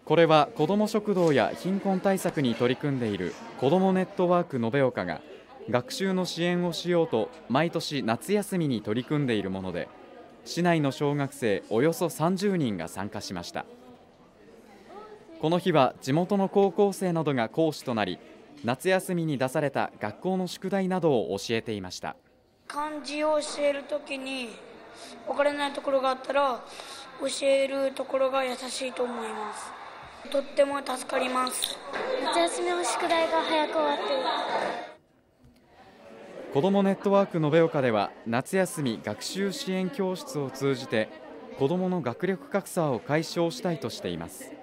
これは子ども食堂や貧困対策に取り組んでいる子どもネットワーク延岡が学習の支援をしようと毎年夏休みに取り組んでいるもので、市内の小学生およそ30人が参加しました。この日は地元の高校生などが講師となり、夏休みに出された学校の宿題などを教えていました。 漢字を教えるときに分からないところがあったら教えるところが優しいと思います。とっても助かります。 夏休みの宿題が早く終わっている。 子どもネットワーク延岡では夏休み学習支援教室を通じて子どもの学力格差を解消したいとしています。